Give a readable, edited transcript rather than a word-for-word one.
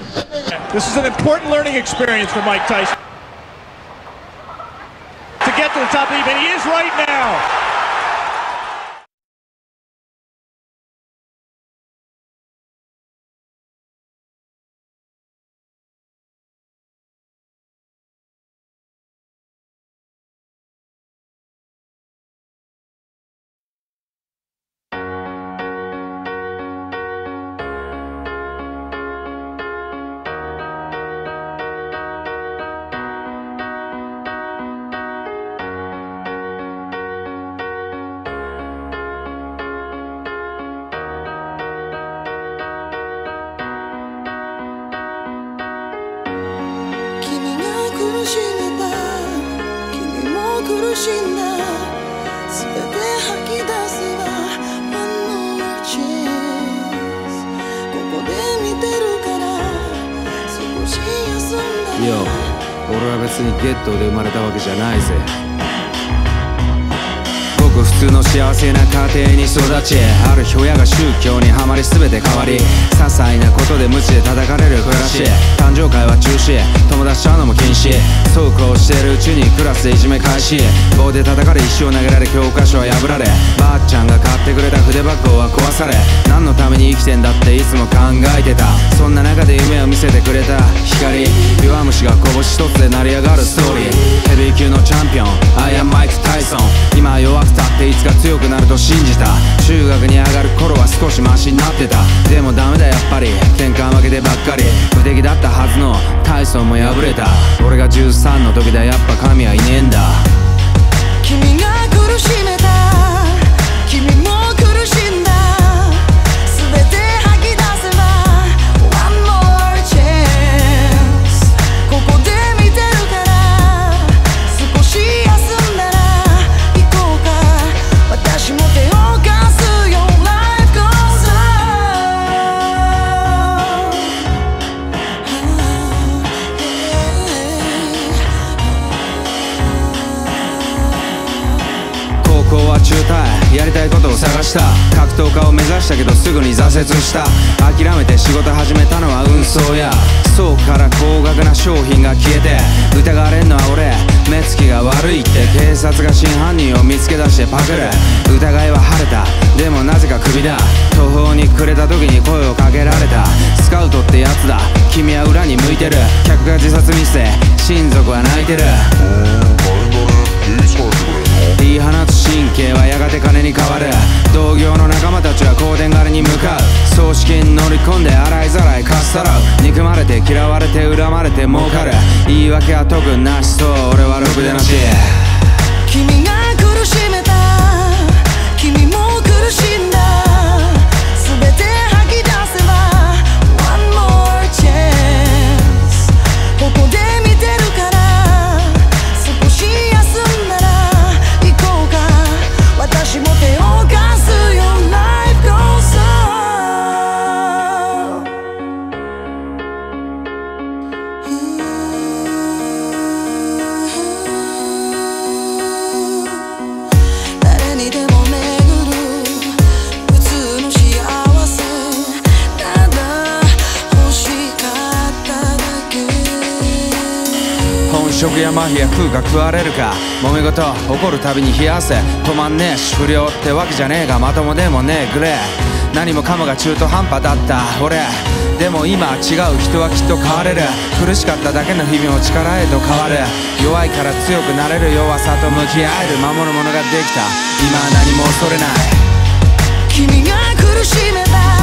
This is an important learning experience for Mike Tyson. To get to the top of the event, he is right now. よ、俺は別にゲットで生まれたわけじゃないぜ。ごく普通の幸せな家庭に育ち、ある日親が宗教にはまり全て変わり、些細なことで無知で叩かれる暮らし、誕生会は中止、友達と会うのも禁止。そうこうしてるうちにクラスでいじめ開始、棒で叩かれ石を投げられ教科書は破られ、ばあちゃんが買ってくれた筆箱は壊され、何のために生きてんだっていつも考えてた。そんな中で夢を見せてくれた光、弱虫が拳一つで成り上がるストーリー。ヘビー級のチャンピオン I am Mike Tyson。 今は弱くたっていつか強くなると信じた。中学に上がる頃は少しマシになってた。でもダメだやっぱり、喧嘩負けてばっかり。無敵だったはずのタイソンも敗れた。俺が13の時だ、やっぱ神はいねえんだ。 君が苦しめた、君も苦しんだ。全て吐き出せば One more chance。 ここで見てるから少し休んだら行こうか。私も手を貸すよ Life goes on。 高校は中退、やりたいことを探した。格闘家を目指したけどすぐに挫折した。諦めて仕事始めたのは運送や、倉庫から高額な商品が消えて、疑われんのは俺、目つきが悪いって警察が真犯人を見つけ出してパクる。疑いは晴れた、でもなぜかクビだ。途方に暮れた時に声をかけられた。スカウトってやつだ、君は裏に向いてる。客が自殺未遂、親族は泣いてる。言い放つ神経はやがて金に変わる。同業の仲間たちは香典狩りに向かう。葬式に乗り込んで洗いざらいかっさらう。憎まれて嫌われて恨まれて儲かる。言い訳は特になし、そう俺はろくでなし。 君が苦しめた、君も苦しんだ。全て吐き出せば One more chance。 ここで見てるから少し休んだら行こうか。私も手を貸すよ Life goes on。 誰にでも巡る普通の幸せ、ただ欲しかっただけ。 本職やマフィア食うか食われるか、揉め事起こるたびに冷や汗止まんねえし、不良ってわけじゃねえがまともでもねえグレー。何もかもが中途半端だった俺、でも今は違う。人はきっと変われる。苦しかっただけの日々も力へと変わる。弱いから強くなれる。弱さと向き合える。守るものができた。今は何も恐れない。 君が苦しめた